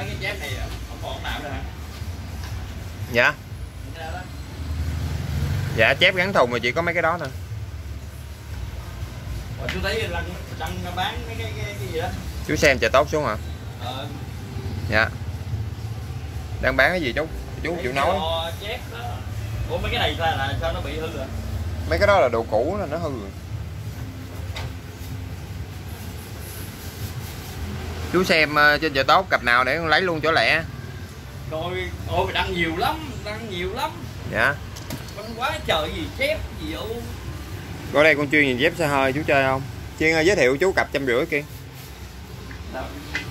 mấy cái chép này không còn nào nữa hả? Dạ. Dạ chép gắn thùng rồi chỉ có mấy cái đó thôi. Rồi chú thấy đang bán mấy cái gì đó. Chú xem chợ tốt xuống hả? Dạ. Đang bán cái gì chú chịu nói. Chép đó. Ủa mấy cái này là sao nó bị hư rồi? Mấy cái đó là đồ cũ là nó hư rồi. Chú xem trên chợ tốt cặp nào để con lấy luôn chỗ lẻ. Rồi, ôi đăng nhiều lắm. Dạ. Con quá trời gì chép gì vậy. Qua đây con chuyên nhìn dép xe hơi chú chơi không? Chuyên giới thiệu chú cặp 150 kia. Đâu?